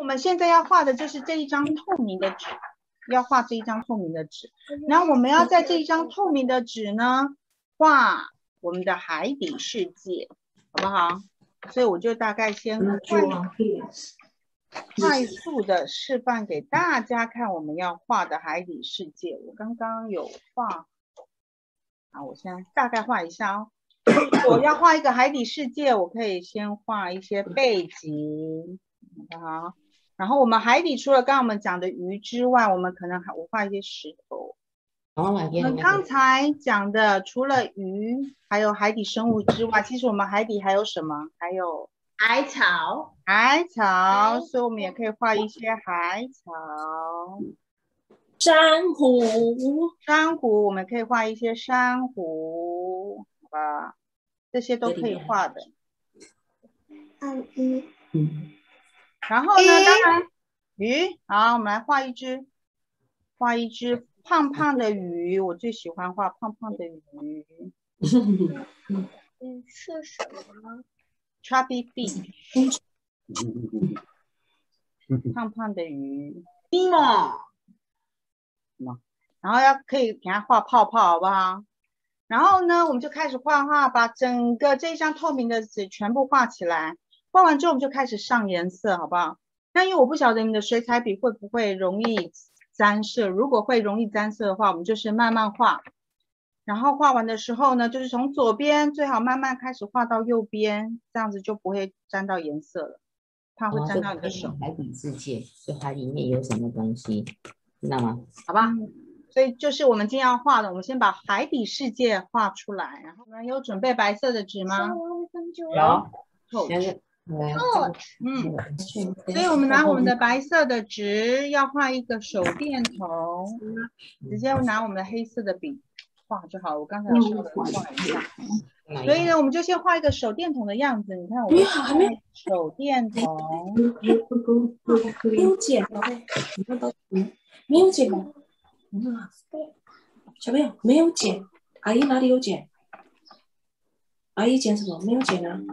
我们现在要画的就是这一张透明的纸，要画这一张透明的纸。然后我们要在这一张透明的纸呢，画我们的海底世界，好不好？所以我就大概先快速的示范给大家看我们要画的海底世界。我刚刚有画，好，我先大概画一下哦。我要画一个海底世界，我可以先画一些背景，好不好？然后我们海底除了刚刚我们讲的鱼之外，我们可能我画一些石头。我们刚才讲的除了鱼还有海底生物之外，其实我们海底还有什么？还有海草， 所以我们也可以画一些海草。 珊瑚， 我们可以画一些珊瑚，好吧？这些都可以画的。然后呢，当然鱼，好，我们来画一只胖胖的鱼，我最喜欢画胖胖的鱼。 是什么 ？Chubby fish。胖胖的鱼。然后可以给它画泡泡，好不好？然后呢，我们就开始画，把整个这张透明的纸全部画起来。画完之后，我们就开始上颜色，好不好？那因为我不晓得你们的水彩笔会不会容易沾色，如果会容易沾色的话，我们就是慢慢画。然后画完的时候呢，就是从左边最好慢慢开始画到右边，这样子就不会沾到颜色了，怕会沾到你的手。 海底世界，就海里面有什么东西，知道吗？ 好吧。所以就是我们今天要画的，我们先把海底世界画出来。然后我们有准备白色的纸吗？ 有。 所以我们拿我们的白色的纸，要画一个手电筒，直接拿我们的黑色的笔画就好。我刚才有稍微画一下。所以呢，我们就先画一个手电筒的样子。你看，我们画手电筒。 没有剪，没有剪吗？小朋友没有剪，阿姨哪里有剪？阿姨剪什么？没有剪啊。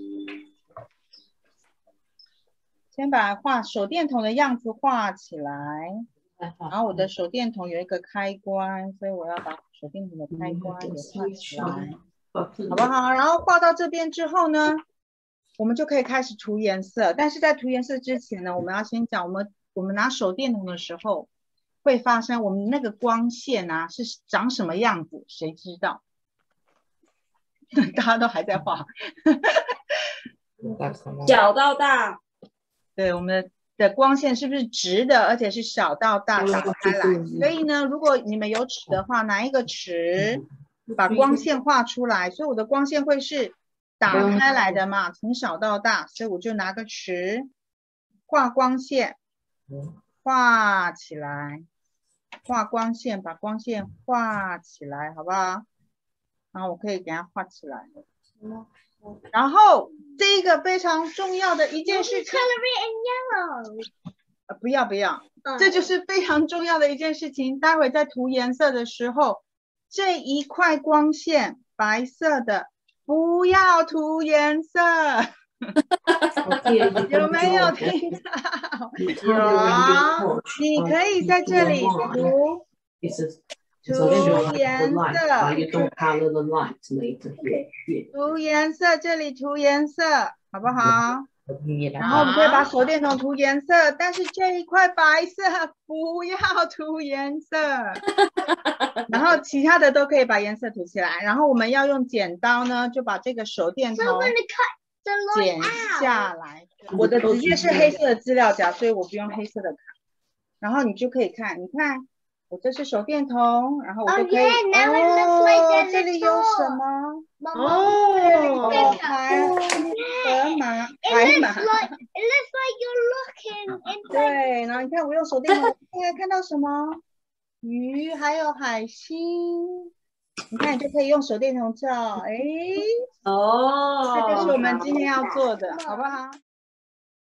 先把画手电筒的样子画起来，然后我的手电筒有一个开关，所以我要把手电筒的开关也画起来，好不好？然后画到这边之后呢，我们就可以开始涂颜色。但是在涂颜色之前呢，我们要先讲我们拿手电筒的时候会发生我们那个光线啊是长什么样子，谁知道？大家都还在画。 小到大。 对，我们的光线是不是直的，而且是小到大打开来？所以呢，如果你们有尺的话，拿一个尺把光线画出来。所以我的光线会是打开来的嘛，从小到大。所以我就拿个尺画光线，画起来，画光线，把光线画起来，好不好？然后我可以给它画起来。然后这个非常重要的一件事情，不要，这就是非常重要的一件事情。待会在涂颜色的时候，这一块光线白色的不要涂颜色。有没有听到？有，你可以在这里涂颜色，涂颜色，这里涂颜色，好不好？然后我们可以把手电筒涂颜色，但是这一块白色不要涂颜色。然后其他的都可以把颜色涂起来。然后我们要用剪刀呢，就把这个手电筒剪下来。我的直接是黑色的资料夹，所以我不用黑色的卡。然后你就可以看，你看我这是手电筒，然后我就可以这里有什么？海马。对，然后你看我用手电筒，现在看到什么？鱼，还有海星。你看，你就可以用手电筒照，这就是我们今天要做的，好不好？